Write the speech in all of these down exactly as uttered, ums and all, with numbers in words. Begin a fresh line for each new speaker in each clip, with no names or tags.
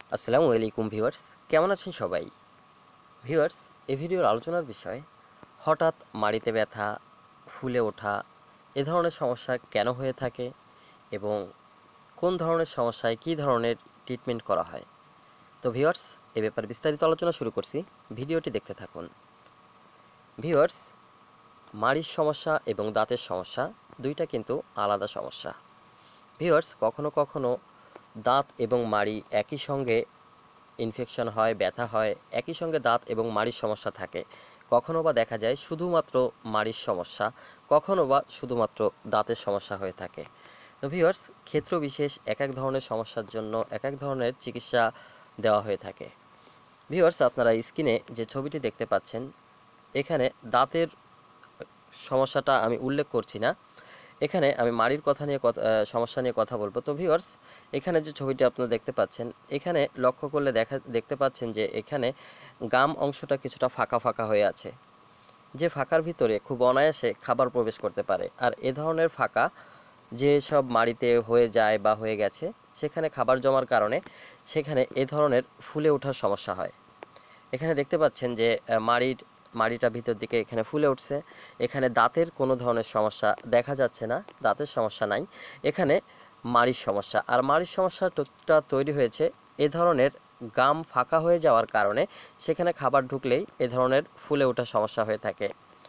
আসসালামু আলাইকুম ভিউয়ার্স, কেমন আছেন সবাই? ভিউয়ার্স, এই ভিডিওর আলোচনার বিষয় হঠাৎ মাড়িতে ব্যথা, ফুলে ওঠা এ ধরনের সমস্যা কেন হয়ে থাকে এবং কোন ধরনের সমস্যায় কী ধরনের ট্রিটমেন্ট করা হয়। তো ভিউয়ার্স, এ ব্যাপারে বিস্তারিত আলোচনা শুরু করছি, ভিডিওটি দেখতে থাকুন। ভিউয়ার্স, মাড়ির সমস্যা এবং দাঁতের সমস্যা দুইটা কিন্তু আলাদা সমস্যা। ভিউয়ার্স, কখনো কখনো দাঁত এবং মাড়ি একই সঙ্গে ইনফেকশন হয়, ব্যথা হয়, একই সঙ্গে দাঁত এবং মাড়ির সমস্যা থাকে। কখনো বা দেখা যায় শুধুমাত্র মাড়ির সমস্যা, কখনো বা শুধুমাত্র দাঁতের সমস্যা হয়ে থাকে। তো ভিউয়ার্স, ক্ষেত্র বিশেষ এক এক ধরনের সমস্যার জন্য এক এক ধরনের চিকিৎসা দেওয়া হয়ে থাকে। ভিউয়ার্স, আপনারা স্ক্রিনে যে ছবিটি দেখতে পাচ্ছেন, এখানে দাঁতের সমস্যাটা আমি উল্লেখ করছি না, এখানে আমি মাড়ির কথা নিয়ে কথা সমস্যা নিয়ে কথা বলবো। তো ভিউয়ার্স, এখানে যে ছবিটি আপনারা দেখতে পাচ্ছেন, এখানে লক্ষ্য করলে দেখা দেখতে পাচ্ছেন যে এখানে গাম অংশটা কিছুটা ফাঁকা ফাঁকা হয়ে আছে, যে ফাঁকার ভিতরে খুব অনায়াসে খাবার প্রবেশ করতে পারে। আর এ ধরনের ফাঁকা যে সব মাড়িতে হয়ে যায় বা হয়ে গেছে, সেখানে খাবার জমার কারণে সেখানে এ ধরনের ফুলে ওঠার সমস্যা হয়। এখানে দেখতে পাচ্ছেন যে মাড়ির মাড়িটা ভিতর দিকে এখানে ফুলে উঠছে। এখানে দাঁতের কোনো ধরনের সমস্যা দেখা যাচ্ছে না, দাঁতের সমস্যা নাই, এখানে মাড়ির সমস্যা। আর মাড়ির সমস্যাটা তৈরি হয়েছে এ ধরনের গাম ফাঁকা হয়ে যাওয়ার কারণে, সেখানে খাবার ঢুকলেই এ ধরনের ফুলে ওঠার সমস্যা হয়ে থাকে।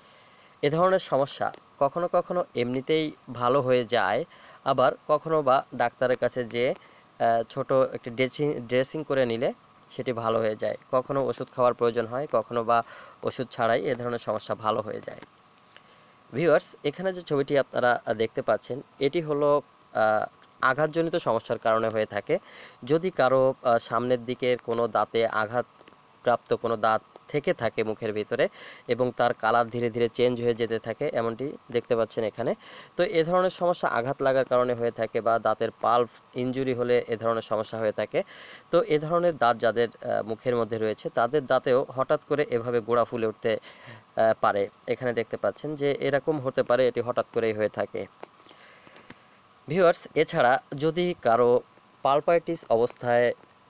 এ ধরনের সমস্যা কখনো কখনো এমনিতেই ভালো হয়ে যায়, আবার কখনো বা ডাক্তারের কাছে যেয়ে ছোট একটি ড্রেসিং ড্রেসিং করে নিলে সেটি ভালো হয়ে যায়। কখনো ওষুধ খাওয়ার প্রয়োজন হয়, কখনো বা ওষুধ ছাড়াই এ ধরনের সমস্যা ভালো হয়ে যায়। ভিউয়ার্স, এখানে যে ছবিটি আপনারা দেখতে পাচ্ছেন, এটি হলো আঘাতজনিত সমস্যার কারণে হয়ে থাকে। যদি কারো সামনের দিকের কোনো দাঁতে আঘাতপ্রাপ্ত কোনো দাঁত থেকে থাকে মুখের ভিতরে এবং তার কালার ধীরে ধীরে চেঞ্জ হয়ে যেতে থাকে, এমনটি দেখতে পাচ্ছেন এখানে। তো এ ধরনের সমস্যা আঘাত লাগার কারণে হয়ে থাকে, বা দাঁতের পাল্প ইনজুরি হলে এ ধরনের সমস্যা হয়ে থাকে। তো এ ধরনের দাঁত যাদের মুখের মধ্যে রয়েছে, তাদের দাঁতেও হঠাৎ করে এভাবে গোড়া ফুলে উঠতে পারে। এখানে দেখতে পাচ্ছেন যে এরকম হতে পারে, এটি হঠাৎ করেই হয়ে থাকে। ভিউয়ার্স, এছাড়া যদি কারো পালপাইটিস অবস্থায়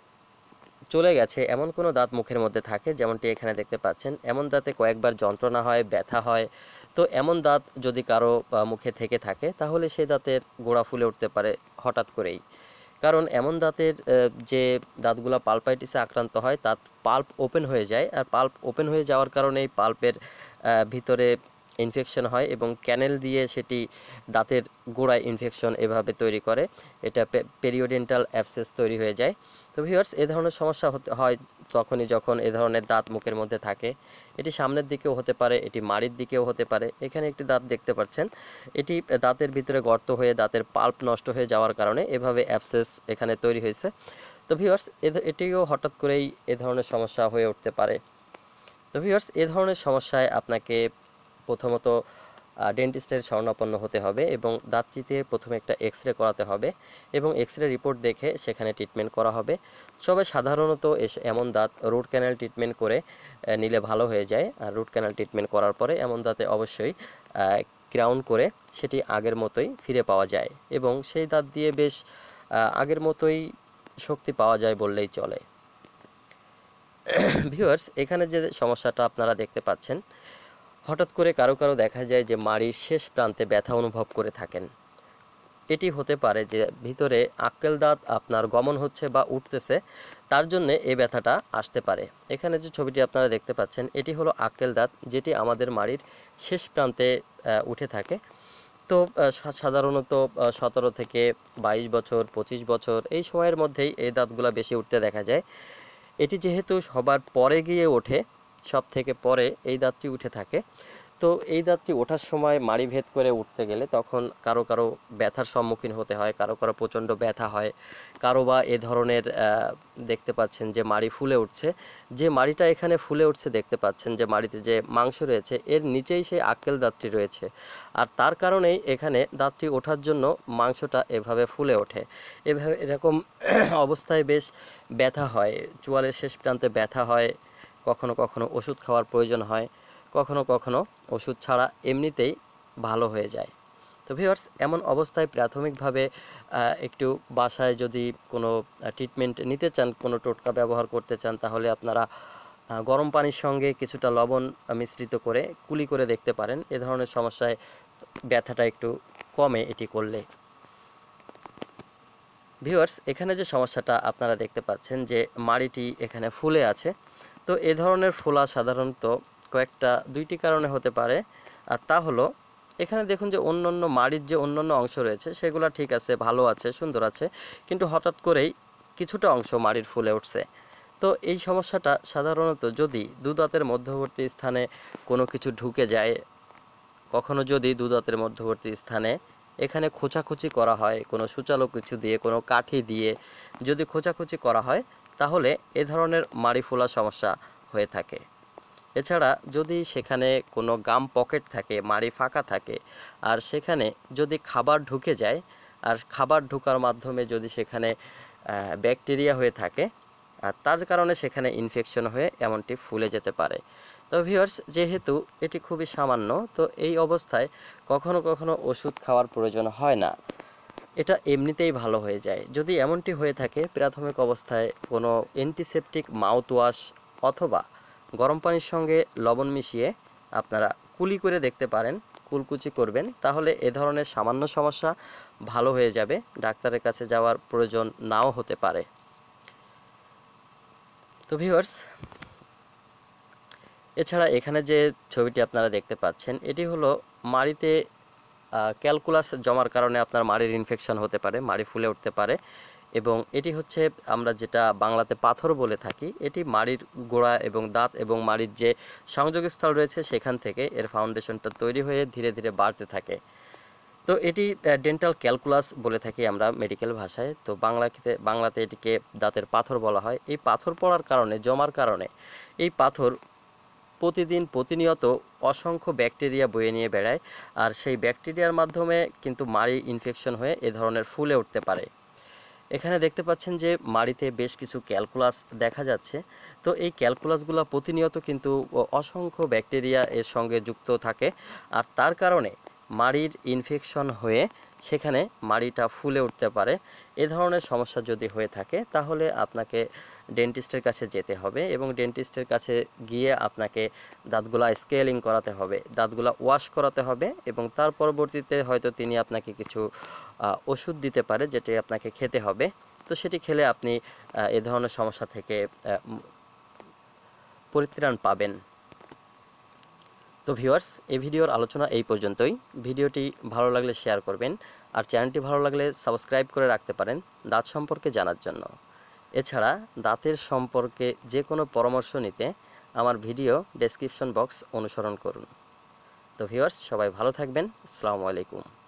চলে গেছে এমন কোনো দাঁত মুখের মধ্যে থাকে, যেমনটি এখানে দেখতে পাচ্ছেন, এমন দাঁতে কয়েকবার যন্ত্রণা হয়, ব্যথা হয়। তো এমন দাঁত যদি কারো মুখে থেকে থাকে, তাহলে সেই দাঁতের গোড়া ফুলে উঠতে পারে হঠাৎ করেই। কারণ এমন দাঁতের যে দাঁতগুলো পালপাইটিসে আক্রান্ত হয়, তার পাল্প ওপেন হয়ে যায়, আর পাল্প ওপেন হয়ে যাওয়ার কারণেই পাল্পের ভিতরে ইনফেকশন হয় এবং ক্যানেল দিয়ে সেটি দাঁতের গোড়ায় ইনফেকশন এভাবে তৈরি করে, এটা পেরিওডেন্টাল অ্যাবসেস তৈরি হয়ে যায়। তো ভিউয়ার্স, এ ধরনের সমস্যা হতে হয় তখনই যখন এ ধরনের দাঁত মুখের মধ্যে থাকে। এটি সামনের দিকেও হতে পারে, এটি মাড়ির দিকেও হতে পারে। এখানে একটি দাঁত দেখতে পাচ্ছেন, এটি দাঁতের ভিতরে গর্ত হয়ে দাঁতের পাল্প নষ্ট হয়ে যাওয়ার কারণে এভাবে অ্যাবসেস এখানে তৈরি হয়েছে। তো ভিউয়ার্স, এটিও হঠাৎ করেই এ ধরনের সমস্যা হয়ে উঠতে পারে। তো ভিউয়ার্স, এ ধরনের সমস্যায় আপনাকে প্রথমত ডেন্টিস্টের শরণাপন্ন হতে হবে এবং দাঁতটিতে প্রথমে একটা এক্স রে করাতে হবে এবং এক্স রে রিপোর্ট দেখে সেখানে ট্রিটমেন্ট করা হবে। সবাই সাধারণত এমন দাঁত রুট ক্যানাল ট্রিটমেন্ট করে নিলে ভালো হয়ে যায়। আর রুট ক্যানাল ট্রিটমেন্ট করার পরে এমন দাঁতে অবশ্যই ক্রাউন করে সেটি আগের মতোই ফিরে পাওয়া যায় এবং সেই দাঁত দিয়ে বেশ আগের মতোই শক্তি পাওয়া যায় বললেই চলে। ভিউয়ার্স, এখানে যে সমস্যাটা আপনারা দেখতে পাচ্ছেন, হঠাৎ করে কারো কারো দেখা যায় যে মাড়ির শেষ প্রান্তে ব্যথা অনুভব করে থাকেন। এটি হতে পারে যে ভিতরে আক্কেল দাঁত আপনার গমন হচ্ছে বা উঠতেছে, তার জন্যে এই ব্যথাটা আসতে পারে। এখানে যে ছবিটি আপনারা দেখতে পাচ্ছেন, এটি হলো আক্কেল দাঁত, যেটি আমাদের মাড়ির শেষ প্রান্তে উঠে থাকে। তো সাধারণত সতেরো থেকে বাইশ বছর, পঁচিশ বছর এই সময়ের মধ্যেই এই দাঁতগুলো বেশি উঠতে দেখা যায়। এটি যেহেতু সবার পরে গিয়ে ওঠে, সব থেকে পরে এই দাঁতটি উঠে থাকে, তো এই দাঁতটি ওঠার সময় মাড়ি ভেদ করে উঠতে গেলে তখন কারো কারো ব্যথার সম্মুখীন হতে হয়, কারো কারো প্রচণ্ড ব্যথা হয়, কারো বা এ ধরনের দেখতে পাচ্ছেন যে মাড়ি ফুলে উঠছে। যে মাড়িটা এখানে ফুলে উঠছে দেখতে পাচ্ছেন, যে মাড়িতে যে মাংস রয়েছে এর নিচেই সেই আক্কেল দাঁতটি রয়েছে, আর তার কারণেই এখানে দাঁতটি ওঠার জন্য মাংসটা এভাবে ফুলে ওঠে। এভাবে এরকম অবস্থায় বেশ ব্যথা হয়, চোয়ালের শেষ প্রান্তে ব্যথা হয়, কখনো কখনো ওষুধ খাওয়ার প্রয়োজন হয়, কখনো কখনো ওষুধ ছাড়া এমনিতেই ভালো হয়ে যায়। তো তো ভিউয়ার্স, এমন অবস্থায় প্রাথমিকভাবে আহ, একটু বাসায় যদি কোনো ট্রিটমেন্ট নিতে চান, কোনো টোটকা ব্যবহার করতে চান, তাহলে আপনারা আহ, গরম পানির সঙ্গে কিছুটা লবণ মিশ্রিত করে কুলি করে দেখতে পারেন। এ ধরনের সমস্যায় ব্যথাটা একটু কমে এটি করলে। ভিউয়ার্স, এখানে যে সমস্যাটা আপনারা দেখতে পাচ্ছেন যে মাড়িটি এখানে ফুলে আছে, তো এ ধরনের ফোলা সাধারণত কয়েকটা দুইটি কারণে হতে পারে। আর তা হলো, এখানে দেখুন যে অন্যান্য মাড়ির যে অন্যান্য অংশ রয়েছে সেগুলো ঠিক আছে, ভালো আছে, সুন্দর আছে, কিন্তু হঠাৎ করেই কিছুটা অংশ মাড়ির ফুলে উঠছে। তো এই সমস্যাটা সাধারণত যদি দুদাঁতের মধ্যবর্তী স্থানে কোনো কিছু ঢুকে যায়, কখনো যদি দুদাঁতের মধ্যবর্তী স্থানে এখানে খোঁচাখুচি করা হয় কোনো সূচালো কিছু দিয়ে, কোনো কাঠি দিয়ে যদি খোঁচাখুচি করা হয়, তাহলে এ ধরনের মাড়ি ফোলা সমস্যা হয়ে থাকে। এছাড়া যদি সেখানে কোনো গাম পকেট থাকে, মাড়ি ফাঁকা থাকে, আর সেখানে যদি খাবার ঢুকে যায়, আর খাবার ঢোকার মাধ্যমে যদি সেখানে ব্যাকটেরিয়া হয়ে থাকে, আর তার কারণে সেখানে ইনফেকশন হয়ে এমনটি ফুলে যেতে পারে। তো ভিউয়ার্স, যেহেতু এটি খুবই সামান্য, তো এই অবস্থায় কখনো কখনো ওষুধ খাওয়ার প্রয়োজন হয় না, এটা এমনিতেই ভালো হয়ে যায়। যদি এমনটি হয়ে থাকে, প্রাথমিক অবস্থায় কোনো অ্যান্টিসেপটিক মাউথ ওয়াশ অথবা গরম পানির সঙ্গে লবণ মিশিয়ে আপনারা কুলি করে দেখতে পারেন, কুলকুচি করবেন, তাহলে এ ধরনের সামান্য সমস্যা ভালো হয়ে যাবে, ডাক্তারের কাছে যাওয়ার প্রয়োজন নাও হতে পারে। তো ভিউয়ার্স, এছাড়া এখানে যে ছবিটি আপনারা দেখতে পাচ্ছেন, এটি হলো মাড়িতে ক্যালকুলাস জমার কারণে আপনার মাড়ির ইনফেকশন হতে পারে, মাড়ি ফুলে উঠতে পারে। এবং এটি হচ্ছে আমরা যেটা বাংলাতে পাথর বলে থাকি, এটি মাড়ির গোড়া এবং দাঁত এবং মাড়ির যে সংযোগস্থল রয়েছে সেখান থেকে এর ফাউন্ডেশনটা তৈরি হয়ে ধীরে ধীরে বাড়তে থাকে। তো এটি ডেন্টাল ক্যালকুলাস বলে থাকি আমরা মেডিকেল ভাষায়। তো বাংলাতে বাংলাতে এটিকে দাঁতের পাথর বলা হয়। এই পাথর পড়ার কারণে, জমার কারণে, এই পাথর প্রতিদিন প্রতিনিয়ত অসংখ্য ব্যাকটেরিয়া বয়ে নিয়ে বেড়ায়, আর সেই ব্যাকটেরিয়ার মাধ্যমে কিন্তু মাড়ি ইনফেকশন হয়ে এ ধরনের ফুলে উঠতে পারে। এখানে দেখতে পাচ্ছেন যে মাড়িতে বেশ কিছু ক্যালকুলাস দেখা যাচ্ছে। তো এই ক্যালকুলাসগুলো প্রতিনিয়ত কিন্তু অসংখ্য ব্যাকটেরিয়া এর সঙ্গে যুক্ত থাকে, আর তার কারণে মাড়ির ইনফেকশন হয়ে সেখানে মাড়িটা ফুলে উঠতে পারে। এ ধরনের সমস্যা যদি হয়ে থাকে, তাহলে আপনাকে ডেন্টিস্টের কাছে যেতে হবে, এবং ডেন্টিস্টের কাছে গিয়ে আপনাকে দাঁতগুলা স্কেলিং করাতে হবে, দাঁতগুলা ওয়াশ করাতে হবে, এবং তার পরবর্তীতে হয়তো তিনি আপনাকে কিছু ওষুধ দিতে পারে যেটি আপনাকে খেতে হবে। তো সেটি খেলে আপনি এ ধরনের সমস্যা থেকে পরিত্রাণ পাবেন। তো ভিউয়ার্স, এই ভিডিওর আলোচনা এই পর্যন্তই। ভিডিওটি ভালো লাগলে শেয়ার করবেন, আর চ্যানেলটি ভালো লাগলে সাবস্ক্রাইব করে রাখতে পারেন দাঁত সম্পর্কে জানার জন্য। এছাড়া দাঁতের সম্পর্কে যে কোনো পরামর্শ নিতে আমার ভিডিও ডেসক্রিপশন বক্স অনুসরণ করুন। তো ভিউয়ার্স, সবাই ভালো থাকবেন। আসসালামু আলাইকুম।